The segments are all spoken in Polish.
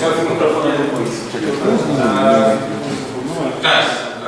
Cześć,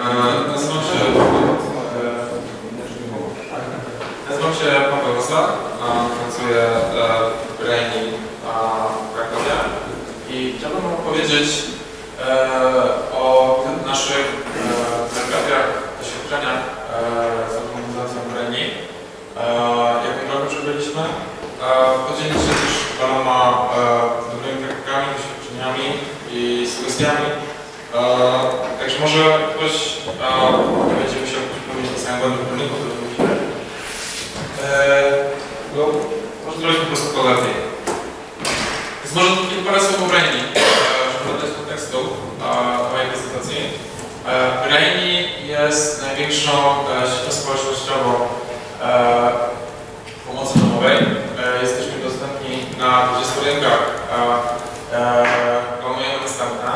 nazywam się Paweł Rosa, pracuję w Brainy w Krakowie i chciałbym opowiedzieć o naszych perspektywach, doświadczeniach z organizacją Brainy, jaką drogę przebyliśmy. Podzielić się też paroma dobrymi praktykami, doświadczeniami i sugestiami. Także może ktoś nie będzie musiał powiedzieć na samym ładnym rolniku, to musimy. Może zrobić po prostu to lepiej. Więc może tylko parę słów o Brainy, żeby dodać kontekstu mojej prezentacji. Brainy jest największą siecią społecznościową pomocy domowej. Jesteśmy dostępni na 20 rynkach. Planujemy następne.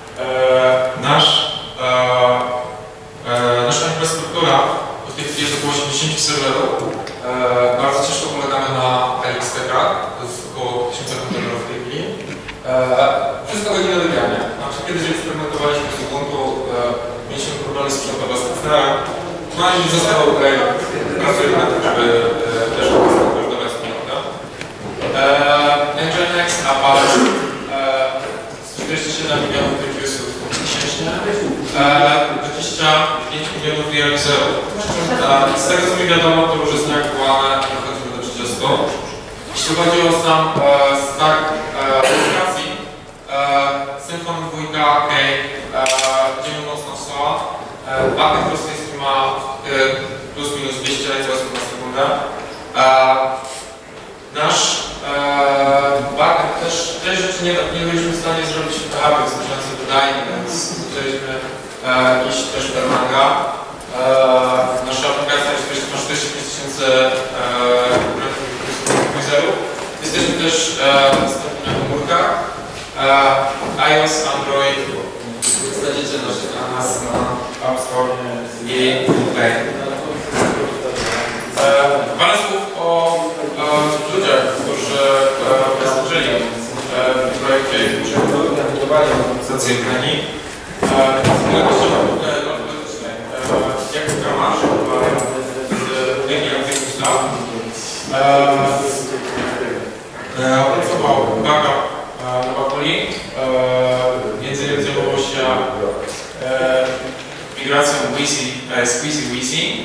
Nasza infrastruktura w tej chwili jest około 80 serwerów. Bardzo ciężko polegamy na LXTK, to jest około 1000 kontenerów w tej chwili. Wszystko takie nielegalnie. Znaczy, kiedyś eksperymentowaliśmy z Ubuntu, mieliśmy problemy sprzętowe z Kufnerem. No i zostało Brainy. Pracujemy na tym, żeby też dobrać sprzętę. Nginx, Apache, 47 milionów reviewsów miesięcznie, 25 milionów realizerów. Z tego co mi wiadomo, to już jest nieaktualne i dochodzimy do 30. Jeśli chodzi o sam stack aplikacji, Symfony 2, Key, idziemy mocno w SOA. Backend rosyjski ma plus minus 200 requestów na sekundę. Nasz backend też rzeczy nie byliśmy w stanie zrobić w PHP, znaczący wydajnie, więc zaczęliśmy iść też w Erlanga. Nasza aplikacja ma 45 000 userów. Jesteśmy też dostępni na komórkach. iOS, Android. Znajdziecie nas na App Store i Play. Parę słów o ludziach, którzy wystarczyli w projekcie i przygotowali organizację Brainy. Jak Kamasz z Linii Activity Lab opracował backup na Bakuli, między innymi zajmował się migracją Squeezy.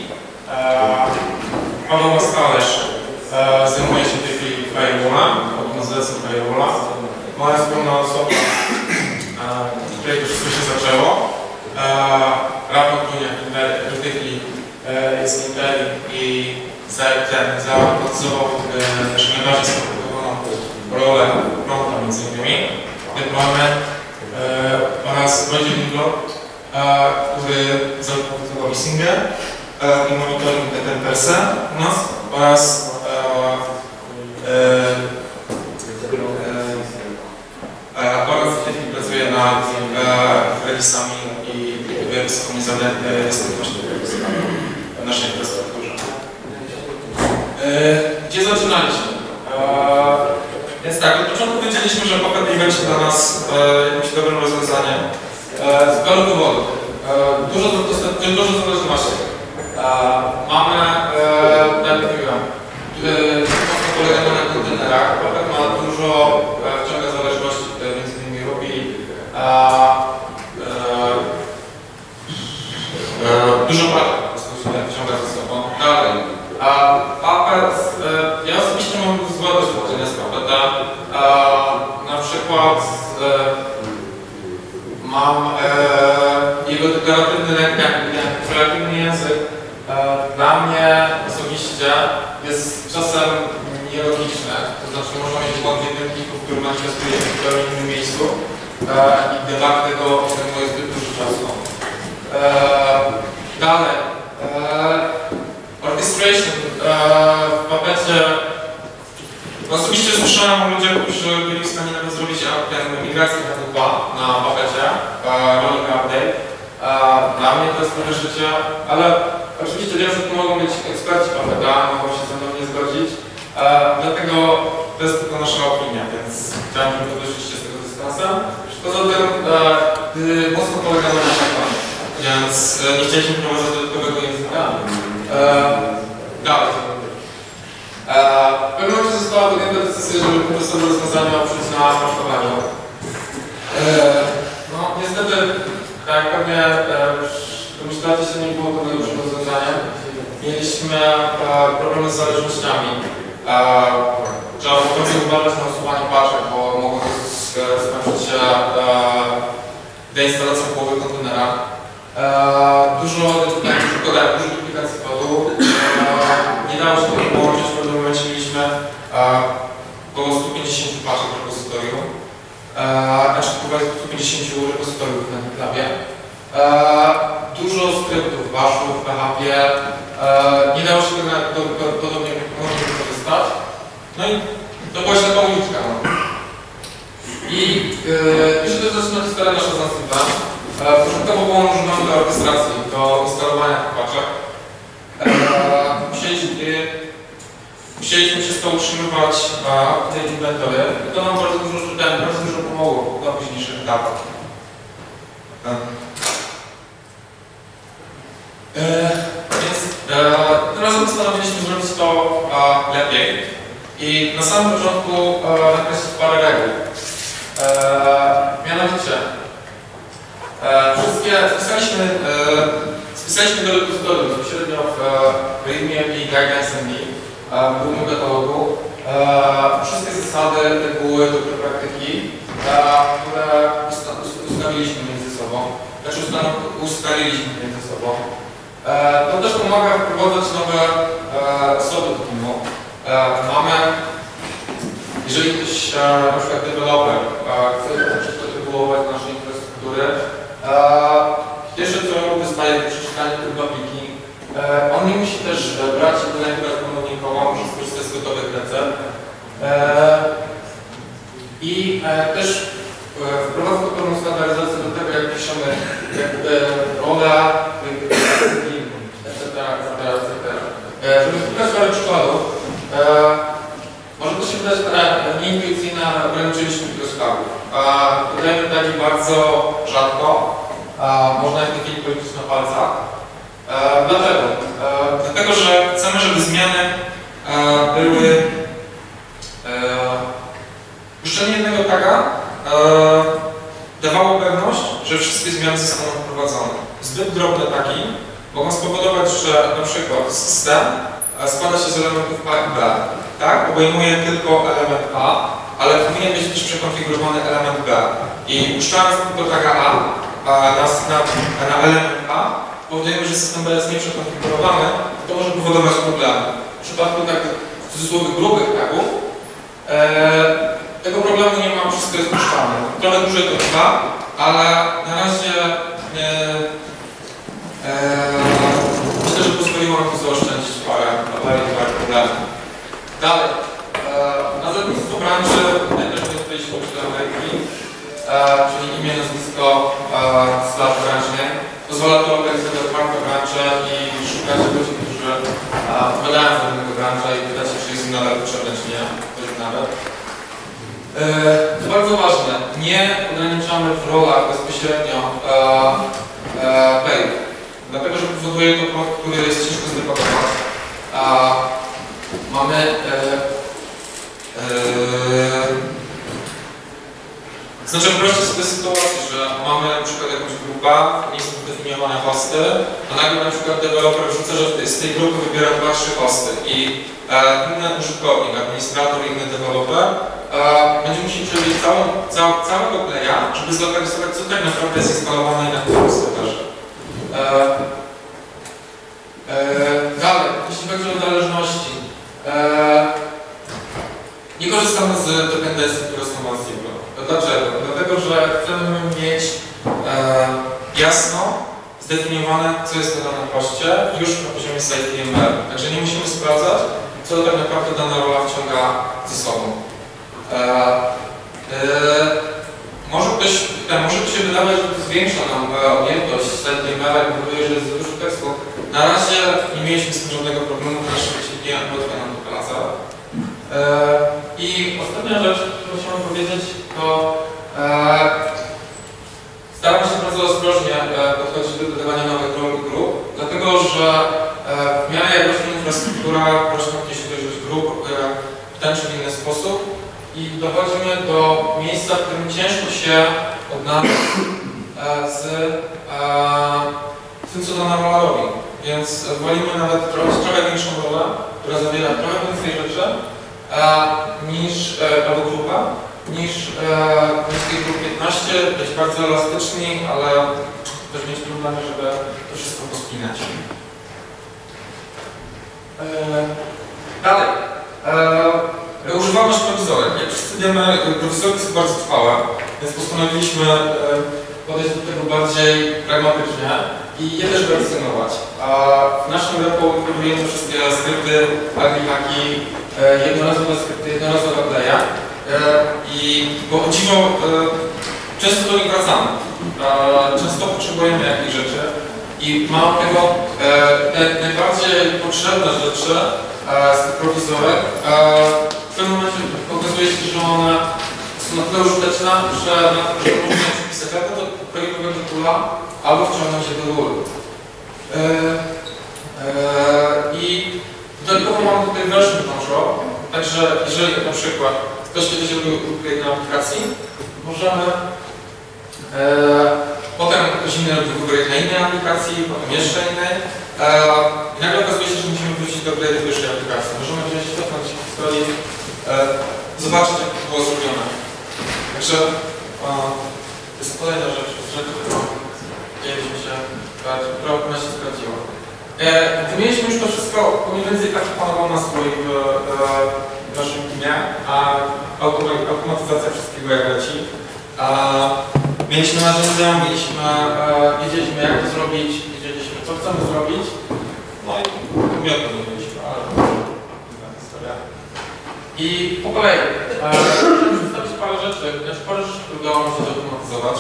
Paweł Mastalerz zajmuje się w tej chwili firewallem, optymalizacją firewalla. Moja wspólna osoba, w której to wszystko się zaczęło. Rafał Kuniak, który w tej chwili jest Interi i zaautomatyzował naszą najbardziej skomplikowaną rolę fronta między innymi, deployment oraz Wojciech Inglot, który zautomatyzował Missingę i monitoring Temperse u nas oraz w tej chwili pracuje nad releasami i wysoką dostępnością w naszej infrastrukturze. Gdzie zaczynaliśmy? Więc tak, od początku wiedzieliśmy, że Puppet nie będzie dla nas jakimś dobrym rozwiązaniem z wielu powodów. Dużo zależności. Mamy, jak mówiłem, mocno polegamy na kontenerach. Puppet ma dużo wciąga zależności, między innymi robi dużo pracy po prostu się wciąga ze sobą. Dalej. Puppet, ja osobiście mam złe doświadczenia z Puppeta. Na przykład mam jego deklaratywny język. Dla mnie osobiście jest czasem nielogiczne. To znaczy można mieć błąd w jednym pliku, który manifestuje się w zupełnie innym miejscu i debug tego zajmuje zbyt dużo czasu. Dalej. Orchestration w Puppecie. Osobiście słyszałem o ludziach, którzy byli w stanie nawet zrobić migrację na na Puppecie, rolling update. Dla mnie to jest trochę życie, ale oczywiście wiem, że tu mogą być eksperci Puppeta, mogą się ze mną nie zgodzić. Dlatego to jest tylko nasza opinia, więc chciałem, żeby podeszliście z tego dystansem. Poza tym mocno polegamy na Python, więc nie chcieliśmy wprowadzać dodatkowego języka. Dalej. W pewnym momencie została podjęta decyzja, żeby kompleksowe rozwiązania oprzeć na masztowaniu. No niestety, tak jak pewnie domyślacie się, nie było to najlepszym rozwiązaniem. Mieliśmy problemy z zależnościami. Trzeba było więcej uważać na usuwanie paczek, bo mogło to skończyć się deinstalacją połowy kontenera. Dużo duplikacji kodu. Nie dało się tego połączyć, w pewnym momencie mieliśmy około 150 paczek w repozytorium. Znaczy około 150 repozytoriów na GitLabie. Dużo skryptów, bashów, PHP. Nie dało się tego podobnie wykorzystać. No i to była ślepa uliczka. I jeśli to zaczyna historia nasza z Ansiblem, początkowo było używane do orkestracji, do instalowania tych paczek. Musieliśmy się z to utrzymywać w tej inwentory. I to nam bardzo dużo pomogło na późniejszych etapach. Więc teraz postanowiliśmy zrobić to lepiej. I na samym początku nakreślić parę reguł. Mianowicie spisaliśmy do repozytorium bezpośrednio w README API Guidelines MD, w głównym katalogu, wszystkie zasady, reguły, dobre praktyki, które ustaliliśmy między sobą. Znaczy ustaliliśmy między sobą. To też pomaga wprowadzać nowe osoby do teamu. Jeżeli ktoś, na przykład deweloper, chce przekonstruować nasze infrastruktury, pierwsze co robi, wystaje do przeczytania tych pliki. On nie musi też brać i wynajmować ponownie koła, może skorzystać z gotowych recept. I też wprowadza to pewną standaryzację do tego, jak piszemy rola, etc. Żeby pokazać parę przykładów, może to się wydać nieintuicyjne, ale ograniczyliśmy mikroskałów. Dodajemy tagi bardzo rzadko, można je w tej chwili policzyć na palcach. Dlaczego? Dlatego, że chcemy, żeby zmiany były puszczenie jednego taga dawało pewność, że wszystkie zmiany zostaną wprowadzone. Zbyt drobne tagi mogą spowodować, że na przykład system składa się z elementów A i B. Tak? Obejmuje tylko element A, ale powinien być też przekonfigurowany element B. I puszczając tylko taga A na element A, powodujemy, że system B jest nieprzekonfigurowany, to może powodować problemy. W przypadku tak w cudzysłowie grubych tagów tego problemu nie ma, wszystko jest puszczane. Trochę dłużej to trwa, ale na razie myślę, że pozwoliło nam to zaoszczędzić parę problemów. Dalej. Nazewnictwo branży, tutaj też dostaliśmy Ameryki, czyli imię, nazwisko, slash branch name. Pozwala to lokalizować markę branżę i szukać ludzi, którzy odpowiadają za danego branża i pytać się, czy jest im nadal potrzebne, czy nie. Nawet. To bardzo ważne, nie ograniczamy w rolach bezpośrednio play, dlatego że powoduje to produkt, który jest ciężko zdepakować. Mamy znaczy wyobraźcie sobie sytuację, że mamy na przykład jakąś grupę, nie są zdefiniowane hosty, a nagle na przykład deweloper wrzuca, że z tej grupy wybiera 2-3 hosty i inny użytkownik, administrator, inny deweloper będzie musiał przebiec całego playa, żeby zlokalizować, co tak naprawdę jest instalowane i na którym serwerze. Dalej, jeśli chodzi o zależności, nie korzystamy z dependencji, które są w Ansible. Dlaczego? Dlatego, że chcemy mieć jasno zdefiniowane, co jest na danym hoście już na poziomie site.html. Także nie musimy sprawdzać, co tak naprawdę dana rola wciąga ze sobą. Może by się wydawać, że to zwiększa nam objętość site.html, jak powoduje, że jest za dużo tekstu. Na razie nie mieliśmy z tym żadnego problemu, nasze wyświetlenia ułatwia nam to pracę. I ostatnia rzecz, którą chciałem powiedzieć, to że w miarę jak rośnie infrastruktura, rośnie jakieś ilość grup w ten czy inny sposób i dochodzimy do miejsca, w którym ciężko się odnaleźć z tym, co dana rola robi. Więc wolimy nawet trochę większą rolę, która zawiera trochę więcej rzeczy niż albo grupa, niż w tej grupie 15, być bardzo elastyczni, ale też mieć problemy, żeby to wszystko pospinać. Dalej. Używalność prowizorek. Jak wszyscy wiemy, prowizorki są bardzo trwałe, więc postanowiliśmy podejść do tego bardziej pragmatycznie i je też wersjonować. W naszym repo inkorporujemy wszystkie skrypty, agri-hacki, jednorazowe skrypty, jednorazowe playa. Bo o dziwo, często do nich wracamy. Często potrzebujemy jakichś rzeczy i mało tego, te najbardziej potrzebne rzeczy z tych prowizorek w pewnym momencie okazuje się, że one są na tyle użyteczne, że można przepisać albo do projektowego toola, albo wciągnąć je do góry. I dodatkowo mamy tutaj version control, także jeżeli na przykład ktoś kiedyś robił upgrade na aplikacji, możemy potem ktoś inny robił upgrade na innej aplikacji, potem jeszcze innej. I nagle okazuje się, że musimy wrócić do upgrade w wyższej aplikacji. Możemy wziąć cofnąć historię, zobaczyć, jak to było zrobione. Także to jest kolejna rzecz, którą chcieliśmy się która się sprawdziła. Wymieniliśmy już to wszystko, mniej więcej taki panował nastrój w naszym teamie, a automatyzacja wszystkiego jak leci. Mieliśmy narzędzia, wiedzieliśmy jak to zrobić, wiedzieliśmy co chcemy zrobić, no i umiotno nie mieliśmy, ale inna historia. I po kolei, chciałem przedstawić parę rzeczy, które udało mi się zautomatyzować.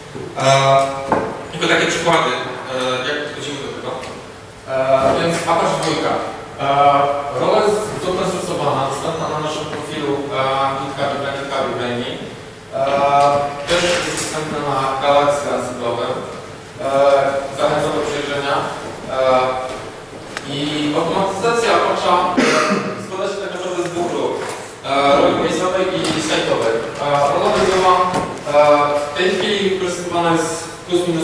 Tylko takie przykłady, jak podchodzimy do tego. Więc Apache 2. Rola jest open source'owana, dostępna na naszym profilu GitHubie mainly. Też jest dostępna na Galaxy Ansiblowym. Zachęcam do przejrzenia. I automatyzacja Apache'a składa się tak naprawdę z dwóch ról. Roli base'owej i sajtowej. Rola base'owa w tej chwili wykorzystywana jest plus minus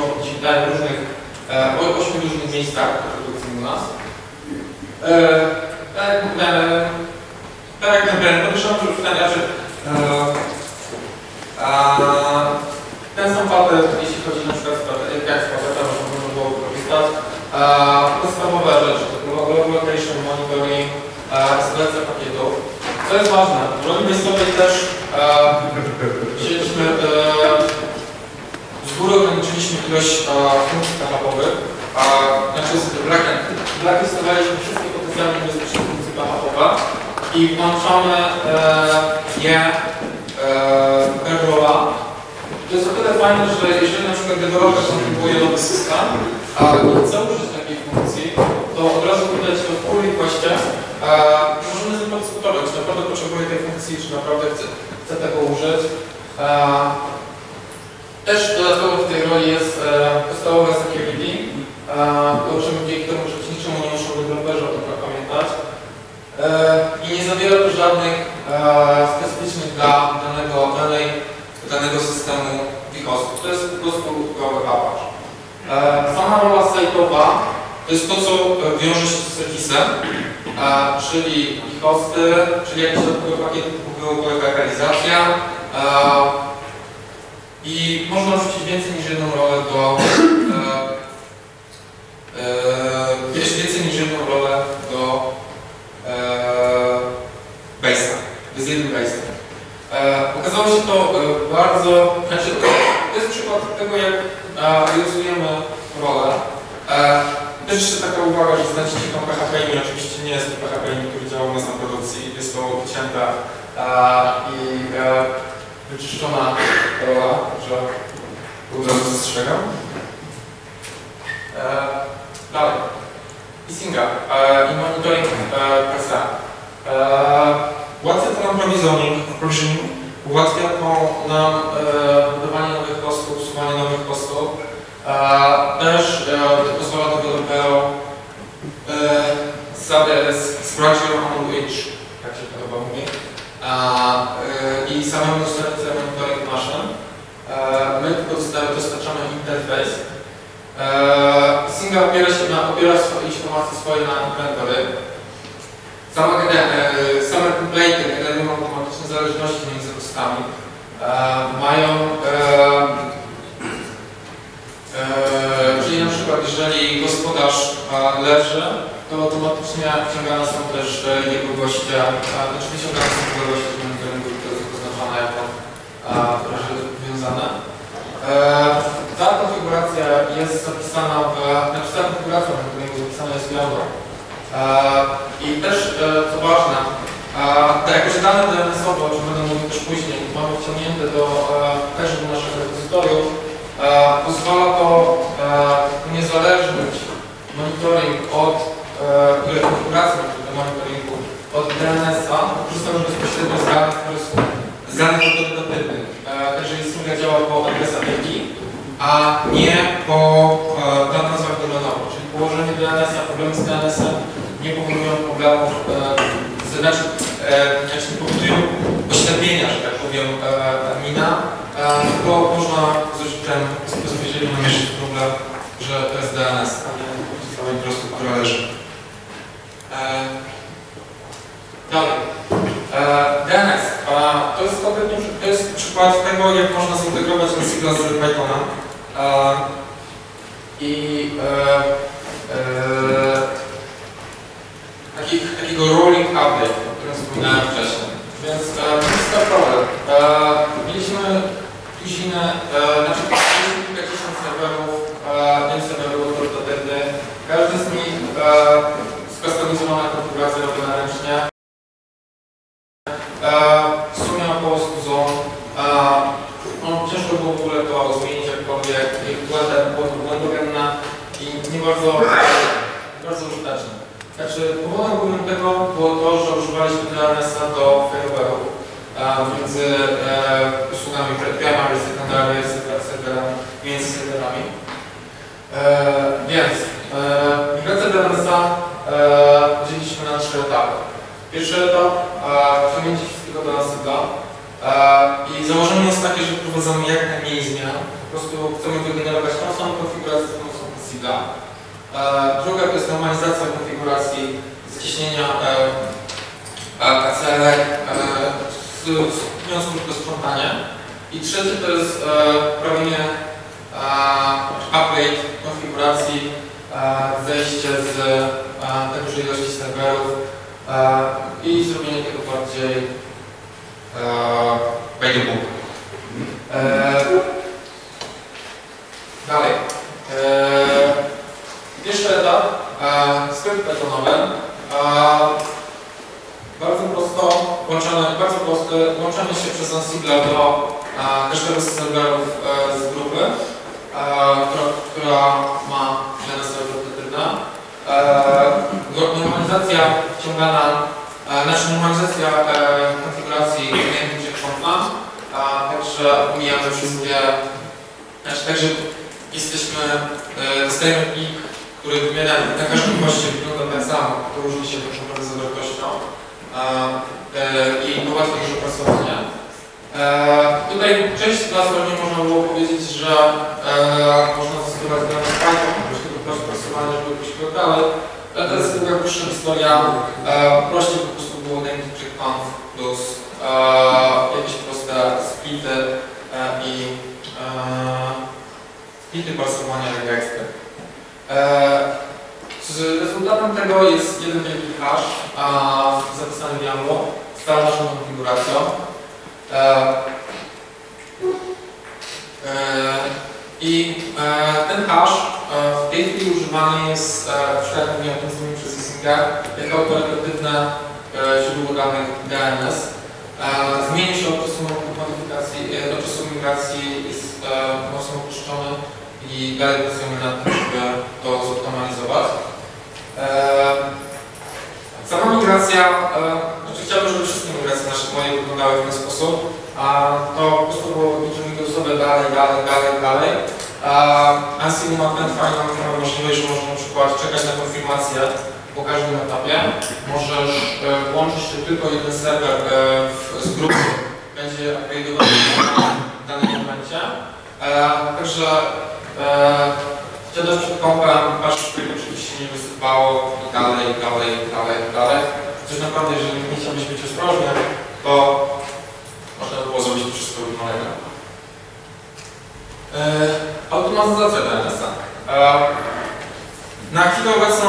8 różnych miejscach produkcyjnych u nas. Tak jak mówiłem, podejrzewam, że w ten razie ten sam patent, jeśli chodzi na przykład jak z patenta, można było wykorzystać. Podstawowe rzeczy, typu location, monitoring, eskalacja pakietów. Co jest ważne, w roli base'owej też wzięliśmy z góry ograniczyliśmy ilość funkcji PHP-owych, znaczy z blacklistowaliśmy wszystkie potencjalnie niebezpieczne funkcje PHP-owe i włączamy je per rola. To jest o tyle fajne, że jeżeli na przykład deweloper konfiguruje nowy system, a nie chce użyć takiej funkcji, to od razu widać to w pull requestie. Możemy z tym podyskutować, czy naprawdę potrzebuje tej funkcji, czy naprawdę chce tego użyć. Też dodatkowo w tej roli jest podstawowe security, dzięki temu, że niczemu nie muszą deweloperzy o tym pamiętać. I nie zawiera to żadnych specyficznych dla danego systemu vHostów. To jest po prostu goły Apache. Sama rola sajtowa to jest to, co wiąże się z serwisem, czyli vHosty, czyli jakieś dodatkowe pakiety typu lokalizacja. I można wrzucić więcej niż jedną rolę do base'a. To jest jeden base. Okazało się to bardzo, to jest przykład tego, jak realizujemy rolę. Też jeszcze taka uwaga, że znacie tą PHP IMI, oczywiście nie jest to PHP IMI, który działa u nas na produkcji, jest to wycięta i wyczyszczona rola, że od razu zastrzegam. Dalej. I Singa i monitoring PSA. Ułatwia to nam provisioning, ułatwia to nam dodawanie nowych postów, usuwanie nowych postów. Też pozwala Pero ZDNS Scratch Your Own Itch, jak się to chyba mówi. I samemu dostarczyć monitoring maszyn. My tylko dostarczamy interfejs. Singa opiera informacje swoje na inwentory. Same template'y generują automatyczne zależności między postami. Czyli na przykład jeżeli gospodarz leży, to automatycznie wciągane są też jego goście, znaczy wyciągane są jego goście z monitoringu, które jest oznaczone jako związane. Ta konfiguracja jest zapisana ta konfiguracja monitoringu zapisana jest w Java. I też, co ważne, jako że dane DNS-owe, o czym będę mówił też później, mamy wciągnięte także do naszych repozytoriów, pozwala to uniezależnić monitoring od konfiguracji monitoringu od DNS-a, korzystamy bezpośrednio z danych, które są z danych autorytatywnych. Także Singa działa po adresach IP, a nie po nazwach domenowych, czyli położenie DNS-a, problemy z DNS-em nie powodują problemów, znaczy nie powodują oślepienia, że tak powiem, admina, tylko można z użyciem bezpośrednio namierzyć problem, że to jest DNS, a nie cała infrastruktura leży. Dalej. DNS. To jest przykład tego, jak można zintegrować Ansible z Pythonem. Takiego rolling update, o którym wspominałem wcześniej. Więc to jest ten problem. Mieliśmy tuzinę, znaczy kilkadziesiąt serwerów, 5 serwerów autorytatywnych. Każdy z nich skustomizowana konfiguracja robiona ręcznie. W sumie około 100 zon. Ciężko było w ogóle to zmienić jakkolwiek. Było to błędogenne i nie bardzo użyteczne. Znaczy, powodem głównym tego było to, że używaliśmy DNS-a do failoverów między usługami primary, secondary, serwerami, między serwerami. Więc migrację DNS-a dzieliliśmy na 3 etapy. Pierwszy etap wciągnięcie wszystkiego do Ansible i założenie jest takie, że wprowadzamy jak najmniej zmian. Po prostu chcemy wygenerować tą samą konfigurację, tą samą Ansible. Druga to jest normalizacja konfiguracji, zacieśnienia ACL-ek, wniosków do sprzątania. I trzecie to jest robienie upgrade konfiguracji, zejście z tej dużej ilości serwerów i zrobienie tego bardziej by the book. Dalej. Pierwszy etap, skrypt pythonowy. Bardzo prosty, łączenie się przez Ansible do każdego z serwerów z grupy, która ma DNS autorytatywne. Normalizacja wciągana, normalizacja konfiguracji klientów checkpointa, także omijamy wszystkie, także dostajemy plik, który wymienia na każdym goście wygląda tak samo, to różni się tak naprawdę zawartością i ułatwia dużo pracowania. Tutaj część z nas pewnie można było powiedzieć, że można zastosować DNS Python, do prostu pracowania, żeby pójść dalej, ale to jest taka dłuższa historia. Prościej po prostu było name checkpoint plus jakieś proste splity i splity parsowania regexty. Rezultatem tego jest jeden wielki hash zapisany w YAML z całą naszą konfiguracją. Ten hash w tej chwili używany jest, tak jak mówiłem, przez Singa, jako autorytatywne źródło danych DNS. Zmienił się od czasu modyfikacji, do czasu migracji jest mocno opuszczony i dalej pracujemy nad tym, żeby to zoptymalizować. Sama migracja, znaczy chciałbym, żeby wszystkie migracje nasze moje wyglądały w ten sposób, to po prostu było wyliczenie Windowsowe dalej. Ansible ma ten fajną możliwość, że można na przykład przykład czekać na konfirmację po każdym etapie. Możesz włączyć tylko jeden serwer z grupy, będzie upgrade'owany w danym momencie. Także wtedy przed kompem patrzysz, żeby oczywiście nie wysypało i dalej. Coś naprawdę, jeżeli nie chciałbyś być ostrożny, to można by było zrobić to wszystko równolegle. Automatyzacja DNS-a. Na chwilę obecną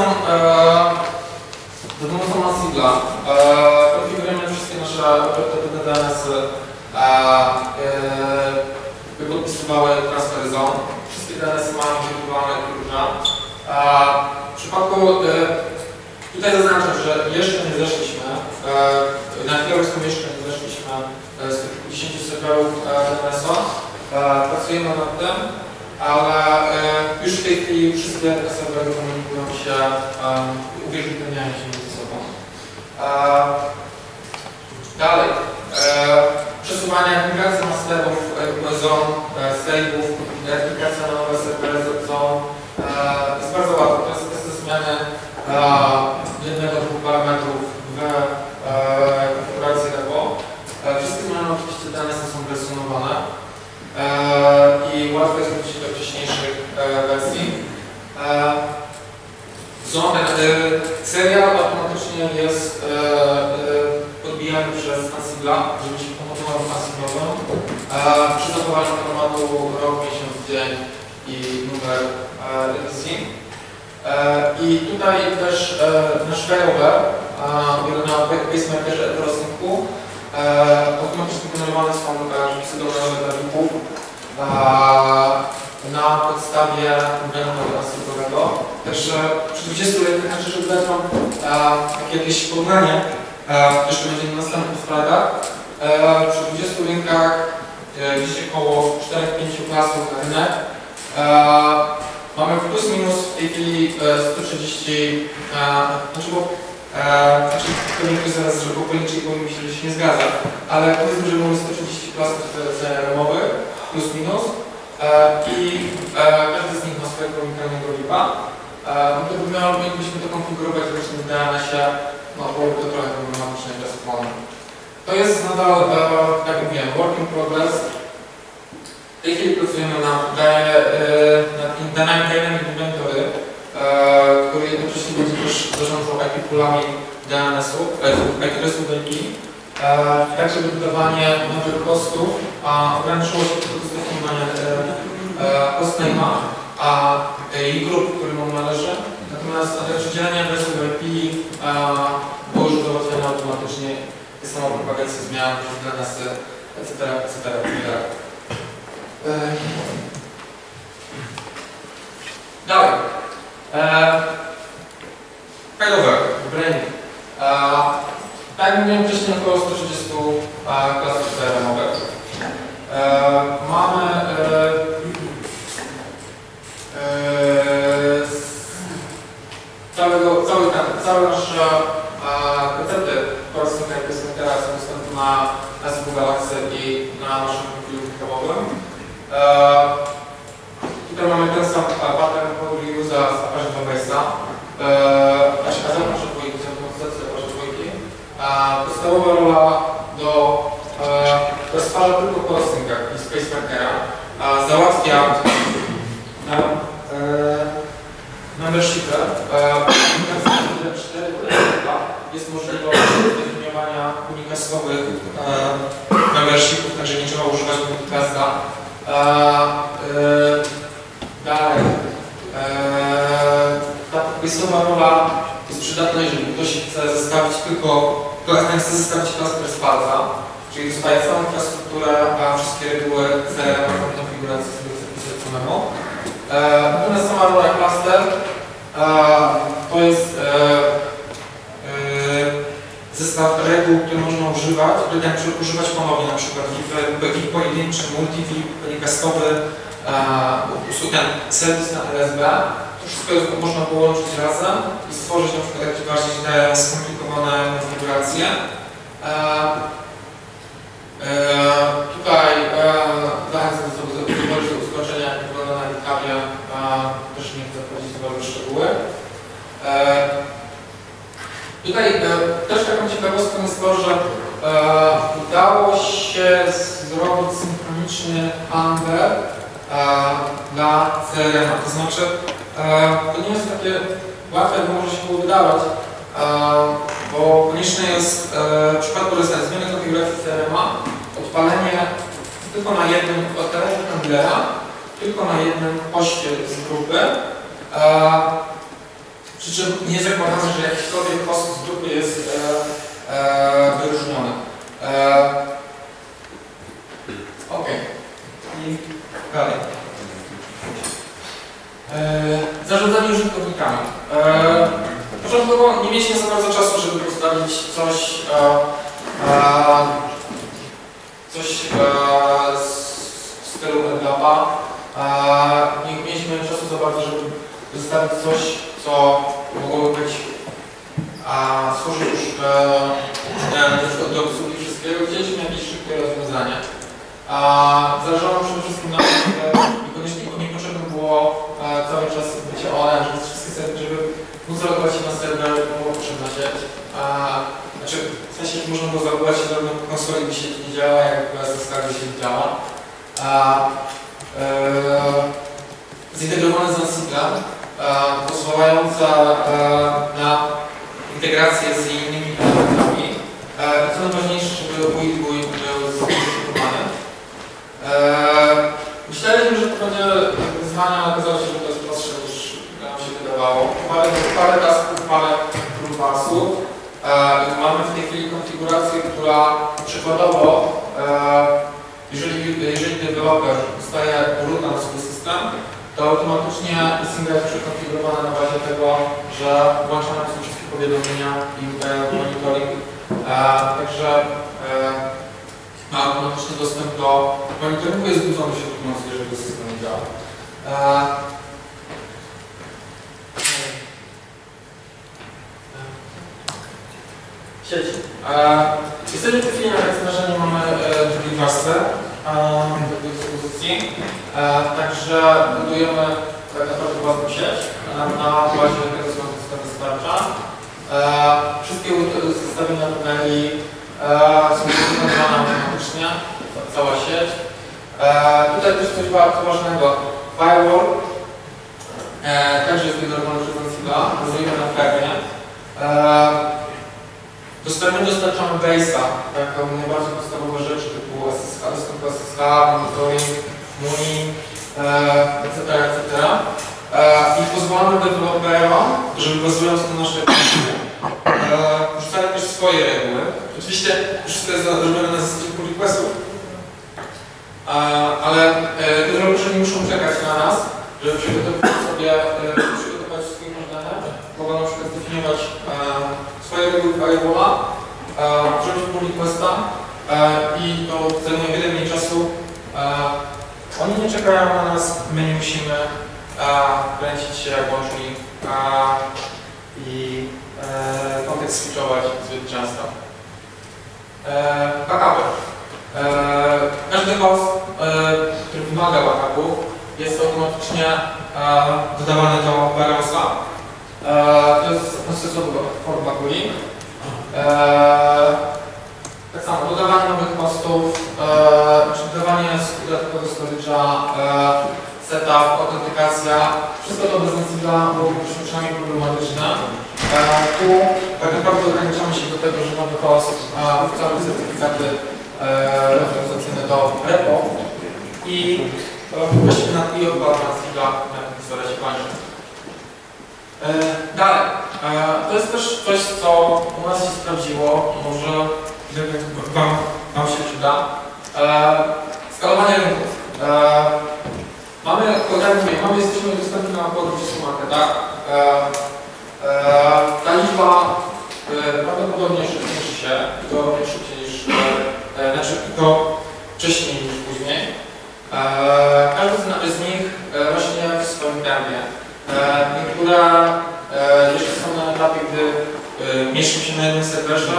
za pomocą Ansible konfigurujemy wszystkie nasze DNS-y, by podpisywały transfery zone. Wszystkie DNS-y mają indywidualne klucze. W przypadku tutaj zaznaczam, że jeszcze nie zeszliśmy, na chwilę obecną jeszcze nie zeszliśmy z tych 10 serwerów DNS-a. Pracujemy nad tym, ale już w tej chwili wszystkie te serwery komunikują się, uwierzytelniają się między sobą. Dalej, przesuwanie migracji masterów, zon, save'ów, migracja na nowe serwery zon jest bardzo łatwe. To jest kwestia zmiany jednego, dwóch parametrów w konfiguracji repo. Wszystkie zmiany oczywiście DNS są wersjonowane i łatwo jest wrócić do wcześniejszych wersji. Serial automatycznie jest podbijany przez Ansible, żeby się pomocował Ansiblowym przy zachowaniu formatu rok, miesiąc, dzień i numer edycji. I tutaj też nasz failover, na pacemakerze Eterosyncu, automatycznie generowane są przepisy do webów na podstawie węgla Ansiblowego. Także przy 20 linkach, żeby dać Wam jakieś porównanie, jeszcze będzie na następnych slajdach. Przy 20 linkach widzicie około 4-5 klasów na rynek. Mamy plus minus w tej chwili 130, to nie ktoś zaraz, że policzy i powie mi się, że się nie zgadza, ale powiedzmy, że mamy 130 klasów CRM-owych plus minus i każdy z nich ma swojego unikalnego VIP-a. Moglibyśmy to konfigurować właśnie w DNS-ie, no byłoby to trochę problematyczne czasochłonne. To jest nadal, jak mówiłem, work in progress. W tej chwili pracujemy nad Dynamic Inventory, który jednocześnie będzie też zarządzał IP poolami DNS-ów, adresów IP, tak żeby wydawanie nowych hostów ograniczyło się tylko do zdefiniowania hostname'a i grup, którym on należy. Natomiast przydzielenie adresów IP było już załatwione automatycznie, jest sama propagacja zmian przez DNS-y, etc. Dalej. Failover, branding. Tak jak mówiłem wcześniej, około 130 klasów CRM-owych. Mamy całe nasze recepty Corsinka i Pacemaker są dostępne na Google Galaxy i na naszym profilu GitHubowym. Tutaj mamy ten sam pattern use'a z Apache Base'a. Zapraszam dwójki, z automatyzacji Apache dwójki. Podstawowa rola to stwarza tylko Corsinka i Pacemakera. Załatwia membershipy. Jest możliwość zdefiniowania unikasowych membershipów, także nie trzeba używać multicasta. Dalej. Ta podpisowa rola jest przydatna, jeżeli ktoś chce zestawić chce zestawić klasę, która sprawdza, czyli dostaje całą infrastrukturę, a wszystkie reguły CRM konfiguracji sobie zapisać samemu. Natomiast sama rola cluster to jest zestaw reguł, które można używać, używać ponownie, na przykład VIP pojedynczy, multi-VIP, castowy, ten serwis na LSB. To wszystko można połączyć razem i stworzyć na przykład jakieś bardziej skomplikowane konfiguracje. Tutaj zachęcam do zobaczenia, jak wygląda na GitHubie, też nie chcę wchodzić w szczegóły. Tutaj też taką ciekawostką jest to, że udało się zrobić synchroniczny handel dla CRM. To znaczy, to nie jest takie łatwe, jak może się było wydawać, bo konieczne jest w przypadku korzystania z zmiany konfiguracji CRM-a odpalenie tylko na jednym odpaleniu handlera, tylko na jednym hoście z grupy. Przy czym nie zakładamy, że jakikolwiek host z grupy jest wyróżniony. Ok. I dalej. Zarządzanie użytkownikami. Początkowo nie mieliśmy za bardzo czasu, żeby postawić coś w stylu NetAppa. Nie mieliśmy czasu za bardzo, żeby zostawić coś, co mogłoby być służyć już do obsługi wszystkiego. Chcieliśmy jakieś szybkie rozwiązanie. Zależało nam przede wszystkim na tym, że niekoniecznie niepotrzebne było cały czas bycie ONM, żeby móc zalogować się na serwer, była potrzebna sieć. Znaczy, w sensie można było zalogować się zarówno po konsoli, gdzie sieć nie działa, jak i SSH, gdzie sieć działa. Zintegrowany z Ansiblem, pozwalająca na integrację z innymi produktami. Co najważniejsze, żeby UID był zimplementowany. Myśleliśmy, że to będzie wyzwanie, ale okazało się, że to jest prostsze niż nam się wydawało. Parę tasków, parę toolbarsów. Mamy w tej chwili konfigurację, która przykładowo, jeżeli deweloper dostaje root na swój system, to automatycznie Singa jest przekonfigurowana na bazie tego, że włączane są wszystkie powiadomienia i monitoring. Także ma automatyczny dostęp do monitoringu, jest zbudzony w środku nocy, jeżeli system nie działa. Sieci. Jesteśmy w tej chwili na zdarzeniu, mamy drugi warstwę do dyspozycji. Także budujemy tak naprawdę własną sieć na bazie tego, co nam system dostarcza. Wszystkie zestawienia tuneli są wykonywane automatycznie, cała sieć. Tutaj też coś bardzo ważnego. Firewall także jest generowany przez Ansible, bazujemy na Fermie. Dostarczamy base'a, jako najbardziej podstawowe rzeczy typu SSH, dostęp do SSH, monitoring, MUNI, etc. I pozwalamy deweloperom, żeby bazując na naszej aplikacji, wrzucali też swoje reguły. Oczywiście wszystko jest zrobione na zasadzie pull requestów, ale deweloperzy nie muszą czekać na nas, żeby przygotować swój możliwe. Mogą na przykład zdefiniować swoje reguły firewalla, zrobić pull requesta i to zajmuje wiele mniej czasu. Oni nie czekają na nas, my nie musimy kręcić się jak łącznik i kontekst switchować zbyt często. Backupy. Każdy host, który wymaga backupu, jest automatycznie dodawany do Barosa. To jest proces for backupping. Tak samo, dodawanie nowych hostów, czy dodawanie dodatkowego storage'a, setup, autentykacja, wszystko to bez Ansible byłoby przynajmniej problematyczne. Tu tak naprawdę ograniczamy się do tego, że nowy host wrzucamy certyfikaty referencyjne do repo i właściwie na i odbadamy Ansible, jak historia się kończy. Dalej, to jest też coś, co u nas się sprawdziło, może wam się przyda. Skalowanie rynków. Jesteśmy dostępni na około 20 marketach. Ta liczba prawdopodobnie zmniejszy się, to szybciej niż, to wcześniej niż później. Każdy z nich rośnie w swoim tempie. Niektóre jeszcze są na etapie, gdy mieszczą się na jednym serwerze,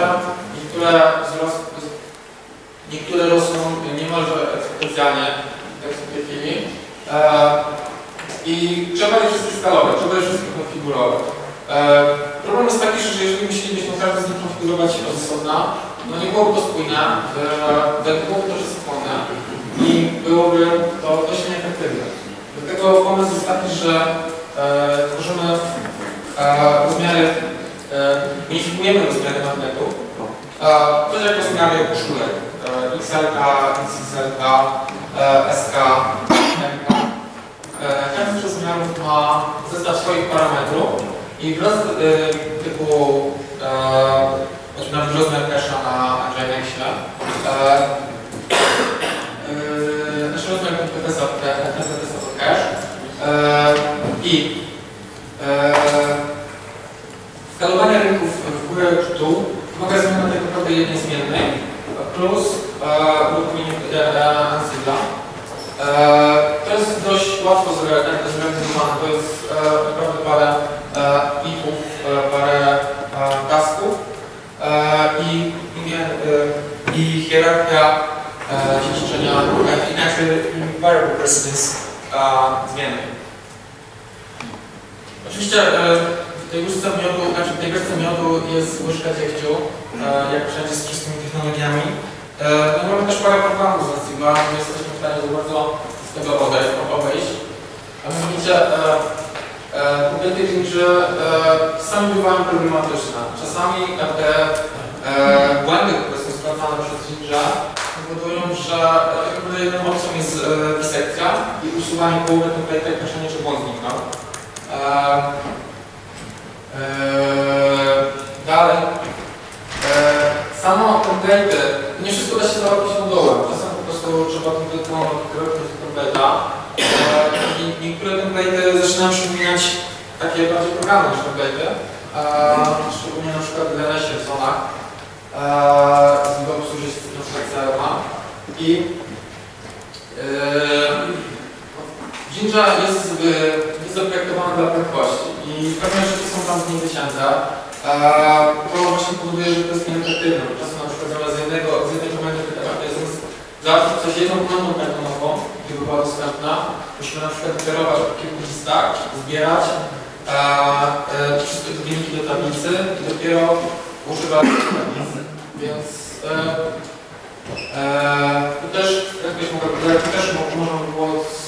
niektóre rosną niemalże eksponencjalnie, tak w tej chwili. I trzeba je wszystkie skalować, trzeba je wszystkie konfigurować. Problem jest taki, że jeżeli musielibyśmy każdy z nich konfigurować od osobna, no nie byłoby to spójne, byłoby to wszystko i byłoby to dość nieefektywne. Dlatego pomysł jest taki, że tworzymy rozmiary, unifikujemy rozmiary magnetu, to jak rozmiary koszulek, XL, XXL, SK, MK. Każdy z rozmiarów ma zestaw swoich parametrów i wraz typu nawet rozmiar cache'a na Nginxie, nasz rozmiar NPTS to cache i skalowanie rynków w górę w dół wymaga zmiany tak naprawdę jednej zmiennej plus uruchomienie Ansibla. To jest dość łatwo zrealizowane. To jest naprawdę parę ifów, parę tasków i hierarchia dziedziczenia, inaczej variable precedence zmiennej. Oczywiście w tej łyżce miodu, w tej łyżce miodu jest łyżka dziegciu, jak wszędzie z wszystkimi technologiami. No mamy też parę programów z Ansible, nie jesteśmy w stanie za bardzo z tego obejść. A mianowicie kobiety że czasami bywają problematyczne. Czasami te błędy, które są sprawdzane przez Jinja, powodują, że jedną opcją jest bisekcja i usuwanie połowy template'a i patrzenie, czy błąd zniknął. Dalej. Samo template'y, nie wszystko da się załatwić modułem. Czasem po prostu trzeba template'a. Niektóre template'y zaczynają przypominać takie bardziej programy niż template'y. Szczególnie na przykład w DNS-ie w zonach. Z niego obsłużyć na przykład CRM. I Jinja jest zaprojektowany dla prędkości i pewne rzeczy są tam z niej wycięte. To właśnie powoduje, że to jest nieefektywne. Czasem na przykład zamiast z jednej komendy załatwić coś jedną komendą kartonową, gdyby była dostępna, musimy na przykład kierować po kilku listach, zbierać wszystkie te wyniki do tablicy i dopiero używać tablicy. Więc tu też, można by było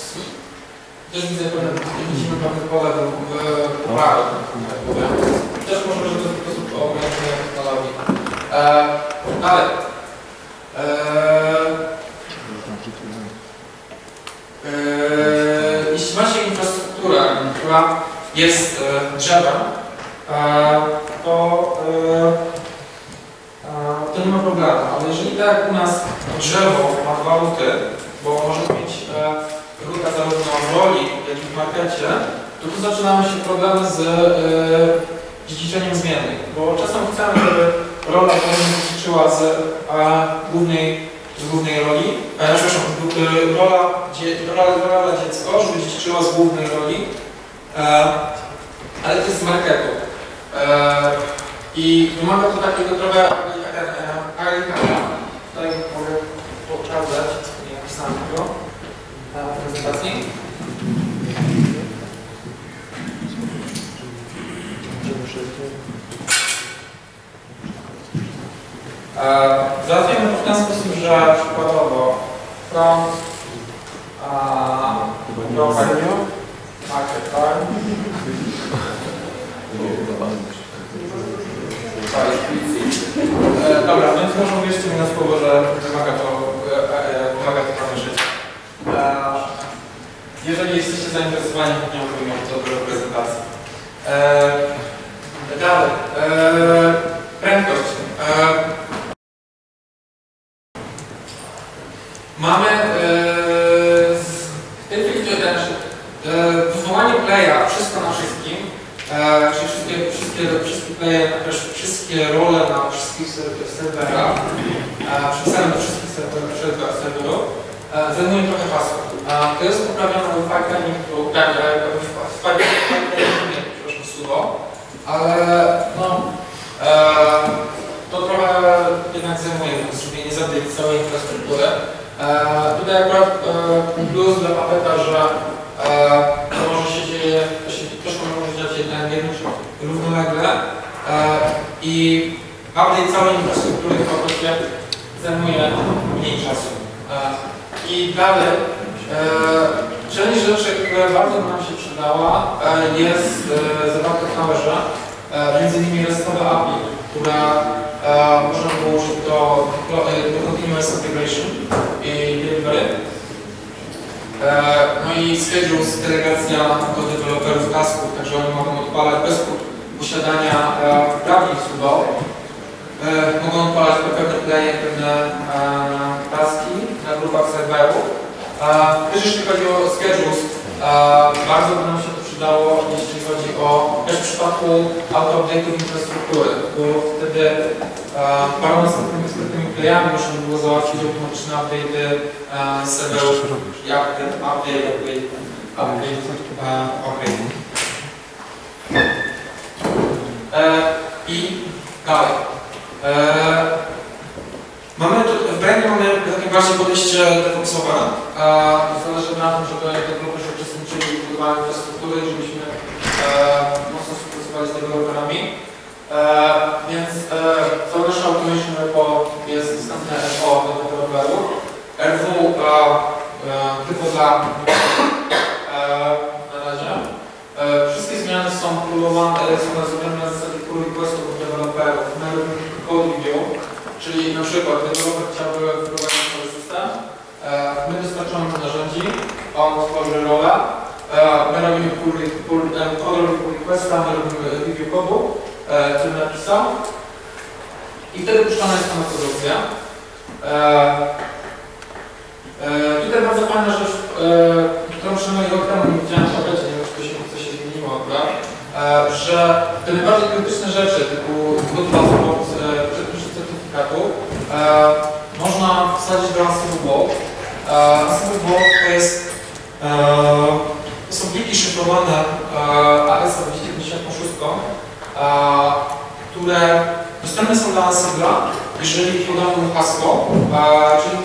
widzimy pewne pole do poprawy, tak powiem. Też może, że to jest po prostu ograniczenie technologii. Dalej. Jeśli macie infrastrukturę, która jest drzewem, to nie ma problemu. Ale jeżeli tak jak u nas drzewo ma dwa ruty, bo może mieć ruta zarówno w roli, jak i w markecie, to tu zaczynamy się problemy z dziedziczeniem zmiennych, bo czasem chcemy, żeby rola dziedziczyła z głównej roli, przepraszam, rola dziecko, żeby dziedziczyła z głównej roli, ale to jest z marketu. I wymaga to takiego trochę agregatora. Tutaj mogę pokazać, nie napisałem tego na prezentacji. Załatwiamy to w ten sposób, że przykładowo front profile market time dobra, więc może uwierzcie mi na słowo, że wymaga to trochę żyć. Jeżeli jesteście zainteresowani, chętnie opowiem to do prezentacji. Dalej. Prędkość. Mamy w tej chwili też wywołanie playa wszystko na wszystkim, czyli wszystkie role na wszystkich serwerach, przypisane do wszystkich serwerów, zajmuje trochę czasu. To jest poprawione w ale no, to trochę jednak zajmuje zrobienie całej infrastruktury. Tutaj akurat plus dla Puppeta, że to może się dzieje, troszkę może dziać jednym równolegle i update całej infrastruktury w okresie zajmuje mniej czasu. I dalej, część rzeczy, która bardzo nam się przydała, jest zawarta w Towerze, między innymi RESTowe API, która można położyć do Continuous Integration i Delivery. No i Schedules, delegacja do deweloperów tasków, także oni mogą odpalać bez posiadania uprawnień subowych. Mogą odpalać pewne play, pewne taski na grupach serwerów. Też jeśli chodzi o Schedules, bardzo by nam się to przydało, jeśli chodzi o też w przypadku auto-update'ów infrastruktury, bo wtedy paroma następnymi playami można by było załatwić automatyczne update'y serwerów, jak ten update. I dalej. W Brainie mamy takie bardziej podejście DevOpsowe. Zależy na tym, żeby deweloperzy uczestniczyli w budowaniu infrastruktury, żebyśmy mocno współpracowali z deweloperami. Więc Foundation Automation Repo jest dostępne RO do deweloperów. RW tylko dla na razie. Wszystkie zmiany są próbowane, są zrobione na zasadzie pull requestów od deweloperów. My robimy code review, czyli na przykład deweloper chciałby wprowadzić nowy system, my dostarczamy mu narzędzi, on tworzy rolę, my robimy pull requesta, my robimy review kodu, który napisał i wtedy puszczana jest ta metodologia. Tutaj bardzo fajna rzecz, którą przynajmniej rok temu nie widziałem w obręcie, nie wiem, czy coś się zmieniło, że te najbardziej krytyczne rzeczy typu good passport, certyfikatu można wsadzić do Ansible Vault. Ansible Vault to są pliki szyfrowane AES 256, które dostępne są dla Ansible'a, jeżeli podamy mu hasło, czyli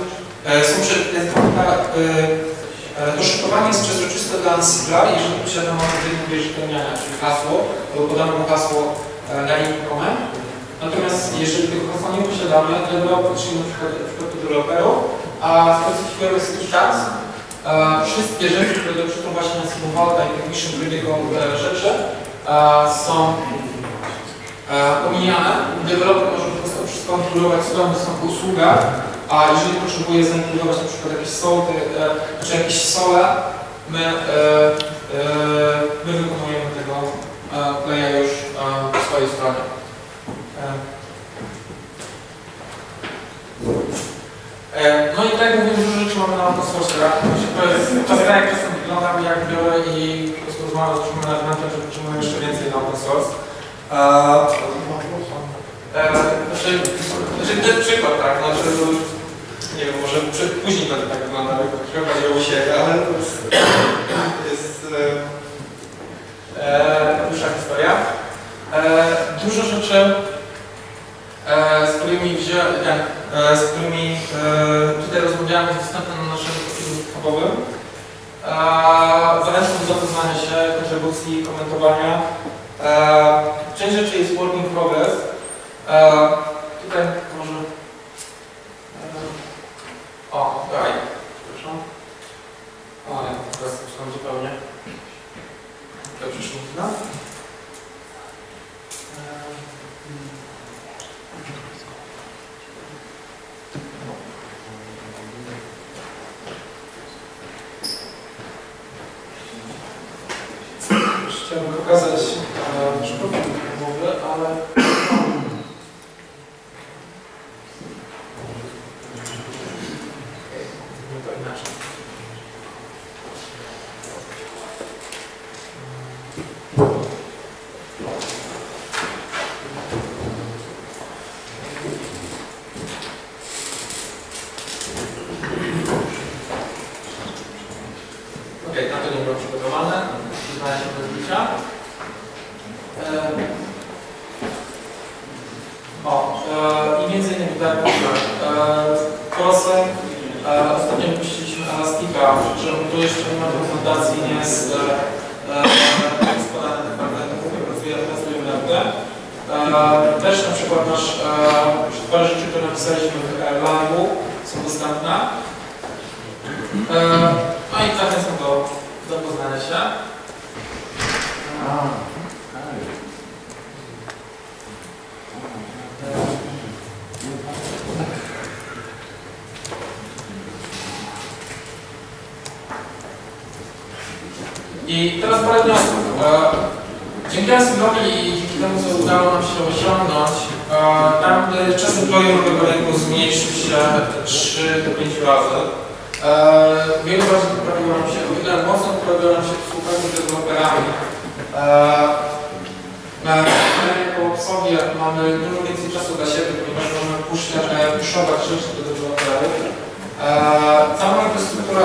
to szyfrowanie jest przezroczyste dla Ansible'a, jeżeli posiadamy odpowiednie uwierzytelniania, czyli hasło, albo podamy mu hasło na linii komend. Natomiast jeżeli tego hasła nie posiadamy, deweloper, czyli na przykład deweloperów, a specyfikujemy certifikat, wszystkie rzeczy, które dotyczą właśnie Ansible Vaulta i technicznym krytyką rzeczy są pomijane. Deweloper może po prostu wszystko kontrolować swoją dostępną usługę, a jeżeli potrzebuje zainkludować na przykład jakieś solty, czy jakieś sole, my wykonujemy tego playa już po swojej stronie. No i tak jak mówię, dużo rzeczy mamy na open source'ach. Czasem jak czasem wygląda, jak biorę i po prostu rozmawiam z naszym managementem, że potrzebujemy jeszcze więcej na open source. To jest przykład, tak? Nie wiem, może później będę tak wyglądał, jak trochę bardziej u siebie, ale to jest dłuższa historia. Dużo rzeczy, z którymi tutaj rozmawiamy, jest dostępne na naszym profilu GitHubowym. Zachęcam do zapoznania się, kontrybucji, komentowania. Część rzeczy jest work in progress. Tutaj może... daj, przepraszam. Nie, teraz puszczam zupełnie. Tutaj przyszło chwila. Chciałbym pokazać nasz profil GitHubowy, ale to inaczej. Okej, na to nie było przygotowane. Przyznaję się do zbicia. I między innymi tak, Kolosem ostatnio wypuściliśmy Elastica, przy czym tu jeszcze nie ma dokumentacji, nie jest podane tak naprawdę, pracujemy nad naprawdę. Też na przykład parę rzeczy, które napisaliśmy w live'u, są dostępne. No i zachęcam do zapoznania się. I teraz parę wniosków. Dzięki Ansible i dzięki temu, co udało nam się osiągnąć, czas deployu nowego rynku zmniejszył się 3 do 5 razy. Wiele razy poprawiło nam się, o wiele mocno poprawiło nam się współpraca z deweloperami. Jako sobie mamy dużo więcej czasu dla siebie, ponieważ możemy puszować rzeczy do deweloperów. Cała infrastruktura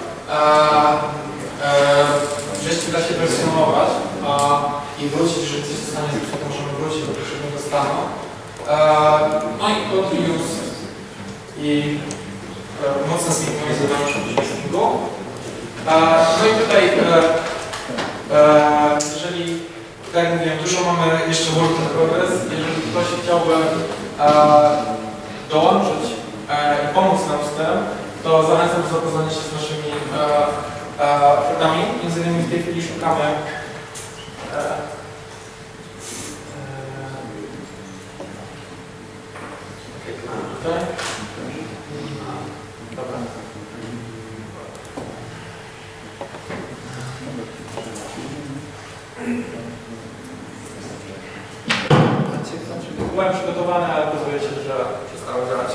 wreszcie da się wersjonować i wrócić, jeżeli coś zostanie zepsute, możemy wrócić do poprzedniego stanu. No i code reuse i mocno synchronizowanie shopkeepingu. No i tutaj, jeżeli, tak jak mówiłem, dużo mamy jeszcze work in progress, jeżeli ktoś chciałby dołączyć i pomóc nam z tym, to zachęcam do zapoznania się z naszymi ofertami. Między innymi w tej chwili szukamy tutaj. Dobra. Byłem przygotowany, ale okazuje się, że przestało działać.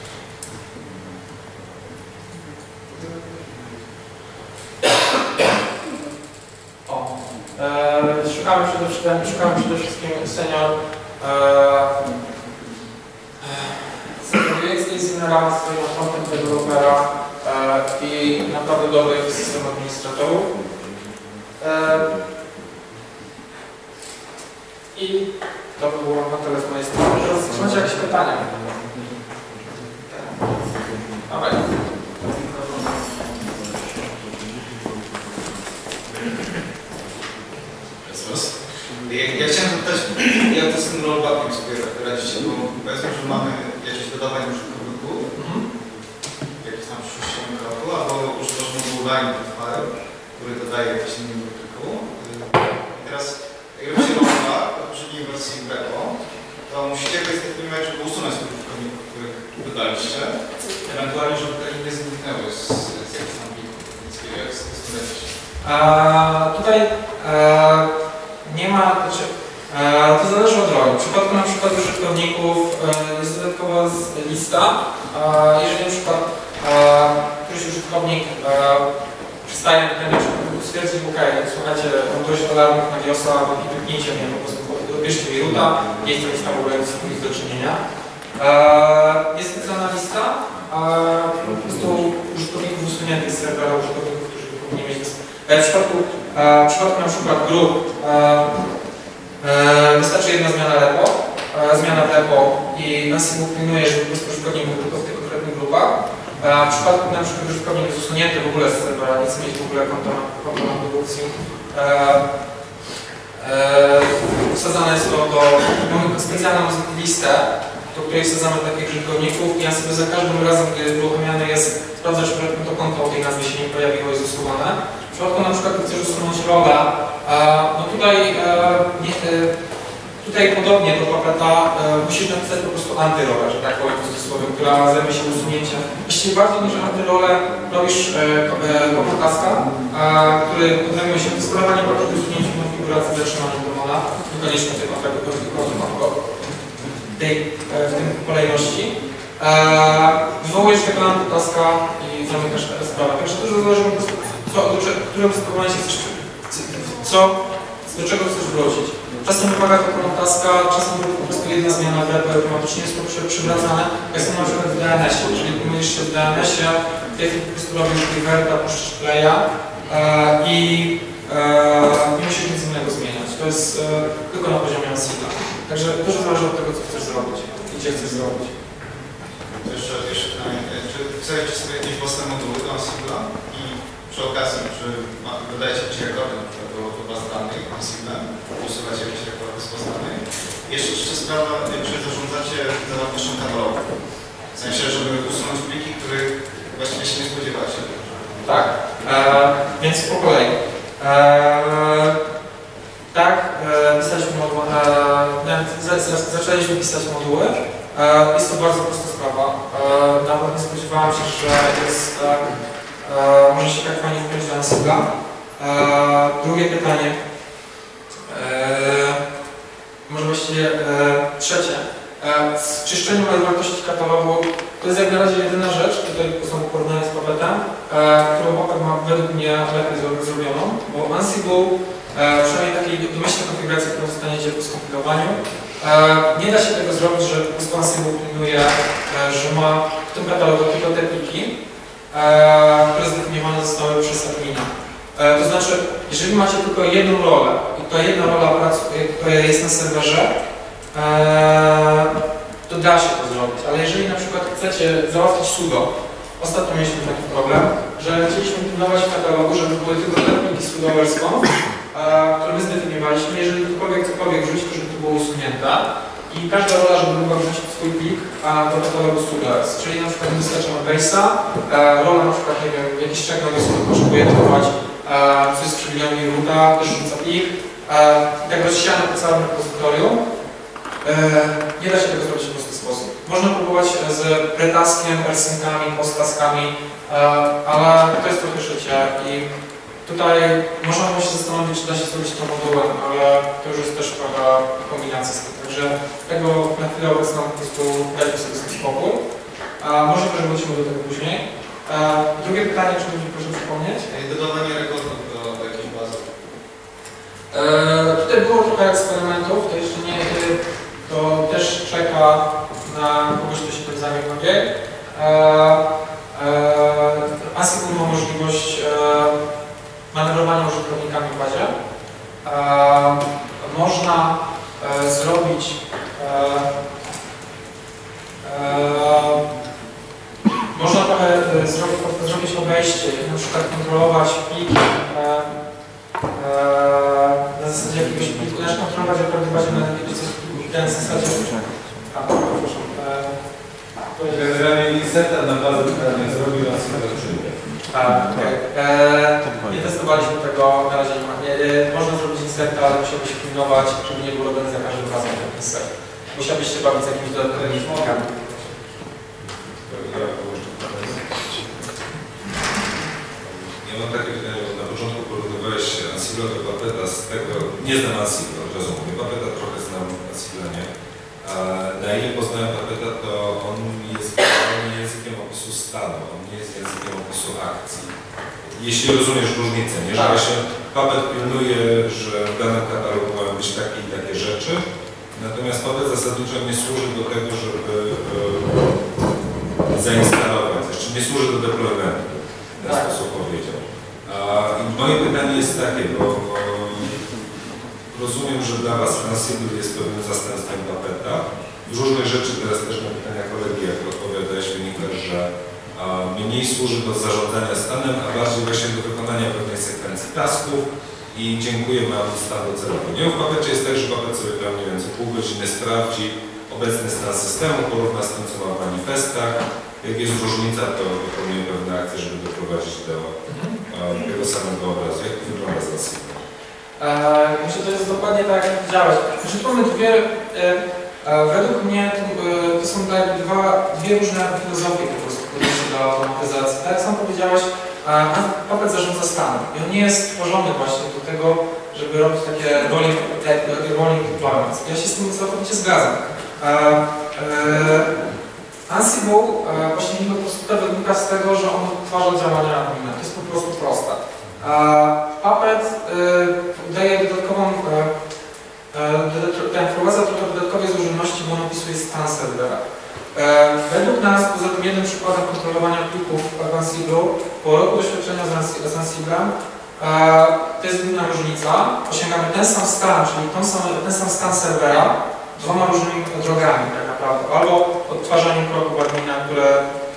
Szukamy przede wszystkim senior UX designera, swojego frontend developera i naprawdę dobrych system administratorów. I to by było na tyle z mojej strony. Teraz czy macie jakieś pytania? Dawaj. Ja chciałem zapytać, jak to z tym rollbackiem sobie radzicie, bo powiedzmy, że mamy jakieś dodawanie użytkowników, jakieś tam przyszłościowym kroku, albo używasz modularny file, który dodaje jakiś inny artykuł. I teraz, jak robicie rollback w poprzedniej wersji repo, to musicie jakoś zdefiniować, żeby usunąć tych użytkowników, których dodaliście, ewentualnie, żeby te inne zniknęły z jakichś tam plików. Więc jak z tym radzicie? Tutaj nie ma, to zależy od roli. W przypadku na przykład użytkowników jest dodatkowa lista. Jeżeli na przykład któryś użytkownik przestaje stwierdzić, ok, słuchajcie, mam dość alarmów na Giosa, wypnijcie mnie, po prostu dobierzcie mi ruta, nie chcę mieć tam w ogóle nic do czynienia. Jest specjalna lista po prostu użytkowników usuniętych z serwera, użytkowników, którzy powinni mieć. W przypadku na przykład grup wystarczy jedna zmiana w repo i Ansible pilnuje, że po prostu użytkownik był tylko w tych konkretnych grupach. W przypadku na przykład użytkownik jest usunięty w ogóle z serwera, nie chce mieć w ogóle konta na produkcji. Wsadzane jest to mamy specjalną listę, do której wsadzamy takich użytkowników i Ansible za każdym razem, gdy jest uruchamiany, sprawdza, czy to konto o tej nazwie się nie pojawiło i jest usuwane. W przypadku na przykład, gdy chcesz usunąć rolę, no tutaj podobnie do Puppeta musisz napisać po prostu antyrolę, że tak powiem w cudzysłowie, która zajmie się usunięciem. Właściwie bardziej niż antyrolę robisz taska, który zajmuje się eksplorowaniem procesu usunięciem konfiguracji zatrzymaniem demona, niekoniecznie w tym kolejności. Wywołujesz tego antytaska i zamykasz sprawę. Także dużo zależy po prostu, w którym momencie chcesz, do czego chcesz wrócić. Czasem wymaga taką taska, czasem po prostu jedna zmiana w repo automatycznie jest to przywracane. Jak są na przykład w DNS-ie. Jeżeli pomylisz się w DNS-ie, w tej chwili po prostu robisz reverta, puszczasz playa i nie musisz nic innego zmieniać. To jest tylko na poziomie Ansible. Także dużo zależy od tego, co chcesz zrobić i gdzie chcesz zrobić. Jeszcze pytanie, czy chcecie sobie jakieś własne moduły do Ansible i przy okazji, czy dodajecie jakieś rekordy na przykład do baz danych Ansible, usuwacie jakieś rekordy z baz danych? Jeszcze trzecia sprawa, czy zarządzacie zawartością katalogu? W sensie, żeby usunąć pliki, których właściwie się nie spodziewacie. Tak, więc po kolei. Tak, pisaliśmy moduły, zaczęliśmy pisać moduły. Jest to bardzo prosta sprawa. Nawet nie spodziewałem się, że jest, może się tak fajnie wpiąć do Ansible'a. Drugie pytanie. Może właściwie trzecie. W czyszczeniu wartości katalogu to jest jak na razie jedyna rzecz, tutaj są porównania z Puppetem, którą Puppet ma według mnie lepiej zrobioną, bo Ansible, przynajmniej takiej domyślnej konfiguracji, którą dostaniecie po skompilowaniu, nie da się tego zrobić, że po prostu Ansible pilnuje, że ma w tym katalogu tylko te pliki, które zdefiniowane zostały przez admina. To znaczy, jeżeli macie tylko jedną rolę i ta jedna rola jest na serwerze, to da się to zrobić, ale jeżeli na przykład chcecie załatwić sudo, ostatnio mieliśmy taki problem, że chcieliśmy pilnować w katalogu, żeby były tylko te pliki sudo.conf, które my zdefiniowaliśmy, jeżeli cokolwiek wrzucić, to żeby to było usunięte i każda rola, żeby mogła wrzucić swój plik do katalogu sudo.s, czyli na przykład wystarczy base'a, rola na przykład, nie wiem, jakiś check na wysłu potrzebuje trwać coś z przewidami roota, też rzuca plik, tak rozsiane po całym repozytorium. Nie da się tego zrobić w prosty sposób. Można próbować z pretaskiem, persynkami, posttaskami, ale to jest trochę szycie i tutaj można się zastanowić, czy da się zrobić to modułem, ale to już jest też trochę kombinacja z tym. Także tego na chwilę obecną po prostu dajcie sobie z tym spokój. Może też wrócimy do tego później. Drugie pytanie, czy będzie proszę przypomnieć? Dodawanie rekordów do jakiejś bazy. Tutaj było trochę eksperymentów, to jeszcze nie, to też czeka na kogoś, kto się tym zajmie bardziej. Ansible ma możliwość manewrowania użytkownikami w bazie. Można zrobić można trochę zrobić obejście, na przykład kontrolować pliki na zasadzie jakiegoś pliku, znaczy kontrolować akurat w bazie na jakiegoś pliku i na zasadzie... Generalnie inserta na bazę, która nie zrobił, a sobie nie testowaliśmy tego, na razie nie ma. Można zrobić inserta, ale musiałby się pilnować, żeby nie było robione za każdym razem ten insert. Musiałbyś się bawić z jakimiś dodatkowymi plikami. Ja mam takie pytanie, bo na początku porównywałeś Ansible do Puppeta z tego, nie znam Ansible, od razu mówię, Puppeta trochę znam, Ansible nie. Na ile poznałem Puppeta, to on jest językiem opisu stanu, on nie jest językiem opisu akcji. Jeśli rozumiesz różnicę, nie? Że właśnie Puppet pilnuje, że w danym katalogu mają być takie i takie rzeczy, natomiast Puppet zasadniczo nie służy do tego, żeby zainstalować, jeszcze nie służy do deploymentu, w ten sposób powiedział. I moje pytanie jest takie, bo rozumiem, że dla Was Ansible jest pewnym zastępstwem Puppeta. Z różnych rzeczy, teraz też na pytania kolegi, jak odpowiadałeś, wynika, że mniej służy do zarządzania stanem, a bardziej właśnie do wykonania pewnej sekwencji tasków i dziękuję, mam stan docelowy. Nie, w Puppecie jest tak, że Puppet sobie tam mniej więcej pół godziny sprawdzi obecny stan systemu, porówna z tym, co ma w manifestach. Jak jest różnica, to wykonuje pewne akcje, żeby doprowadzić do tego samego obrazu. Jak to wygląda z Ansible? Myślę, że to jest dokładnie tak, jak powiedziałeś. Znaczy, mamy według mnie to są dwie różne filozofie po prostu podejścia do automatyzacji. Tak jak sam powiedziałeś, Puppet zarządza stanem i on nie jest stworzony właśnie do tego, żeby robić takie rolling deployments. Ja się z tym całkowicie zgadzam. Ansible właśnie niby po prostu wynika z tego, że on odtwarza działania admina. To jest po prostu proste. Puppet daje dodatkową, wprowadza trochę dodatkowej złożoności, bo on opisuje stan serwera. Według nas, poza tym jednym przykładem kontrolowania plików w Ansible, po roku doświadczenia z Ansiblem, to jest główna różnica. Osiągamy ten sam stan, czyli ten sam stan serwera, dwoma różnymi drogami tak naprawdę. Albo odtwarzaniem kroków admina, które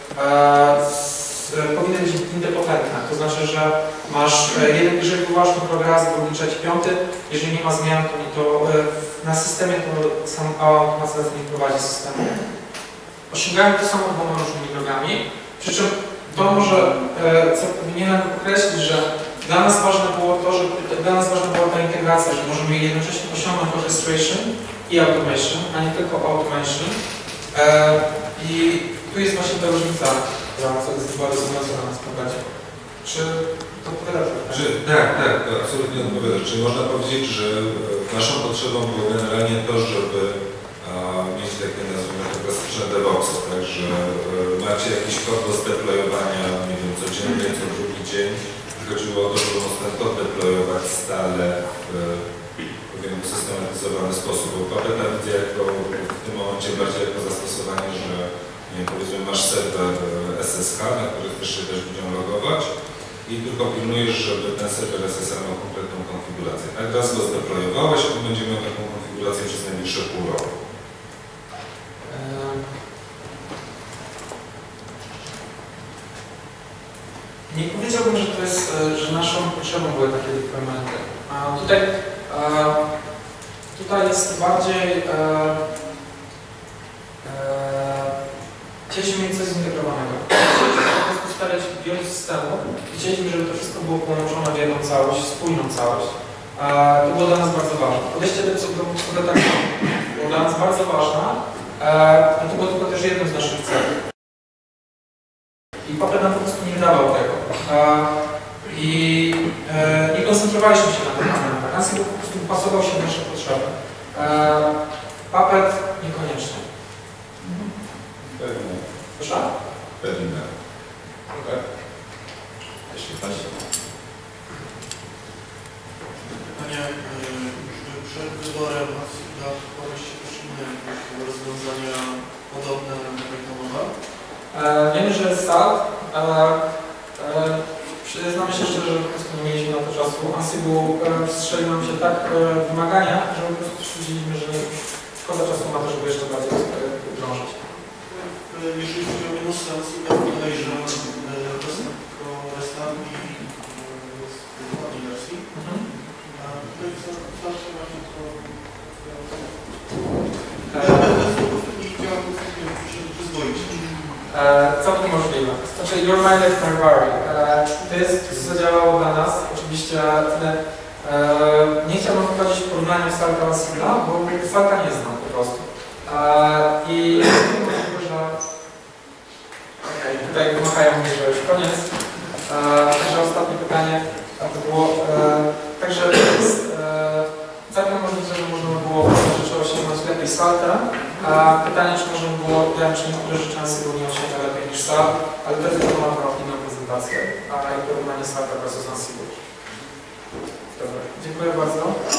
powinny być indepotentne. To znaczy, że masz jeden, jeżeli wywołasz kontrol raz, drugi, trzeci, piąty, jeżeli nie ma zmian, to na systemie to sam automatyzacja nie prowadzi systemu. Osiągamy to samo dwoma różnymi drogami, przy czym to może, co powinienem podkreślić, że dla nas ważna była ta integracja, że możemy jednocześnie osiągnąć orchestration i automation, a nie tylko automation. I tu jest właśnie ta różnica, która jest była rozwiązana na sprawdzie. Czy to odpowiada? Tak, absolutnie odpowiada. Czyli można powiedzieć, że naszą potrzebą było generalnie to, żeby mieć takie, nazwijmy to, klasyczne DevOpsy, tak, że macie jakiś kod do zdeployowania, nie wiem, codziennie, co drugi dzień. Chodziło o to, żeby móc ten kod deployować stale w pewien usystematyzowany sposób. Bo Puppeta widzę jako, w tym momencie bardziej jako zastosowanie, że nie wiem, powiedzmy masz serwer SSH, na który chcesz się też ludziom logować i tylko pilnujesz, żeby ten serwer SSH miał konkretną konfigurację. Jak raz go zdeployowałeś, to będzie miał taką konfigurację przez najbliższe pół roku. Nie powiedziałbym, że to jest, że naszą potrzebą były takie deploymenty. Tutaj jest bardziej chcieliśmy mieć coś zintegrowanego. Chcieliśmy po prostu starać wielu systemów i chcieliśmy, żeby to wszystko było połączone w jedną całość, spójną całość. To było dla nas bardzo ważne. Podejście do tak było dla nas bardzo ważne, a to było tylko też jednym z naszych celów. I Puppet nam po prostu nie dawał tego. I nie koncentrowaliśmy się na tym elementach. Ansible po prostu pasował się w nasze potrzeby. Puppet niekoniecznie. Pewnie. Proszę? Pewnie. Okay. Jeśli Państwo. Pytanie, czy przed wyborem Ansible powieście też inne rozwiązania podobne do Pythona? Wiemy, że jest SAT. Przyznamy się szczerze, że po prostu nie mieliśmy na to czasu. Ansible strzelił nam się tak wymagania, że po prostu stwierdziliśmy, że szkoda czasu na to, żeby jeszcze bardziej wdrążyć. Jeżeli chodzi o minusy Ansible, tutaj, że tylko restart i składanie wersji. A tutaj zawsze właśnie to nie działa przyzwoicie. Całkiem możliwe. Znaczy, your mileage may vary. To jest, co zadziałało dla nas. Oczywiście nie chciałbym wchodzić w porównanie Salta a Ansible'a, bo Salta nie znam po prostu. I możliwe, że tutaj wymachają mnie, że już koniec. Także ostatnie pytanie to było. Także jest całkiem możliwe, że można było pewne rzeczy osiągnąć lepiej Saltem. Pytanie, czy można było czy niektóre rzeczy Ansible nie osiąga lepiej niż Salt, ale to jest tylko na inną prezentację, i porównanie Salta versus Ansible. Dobra, dziękuję bardzo.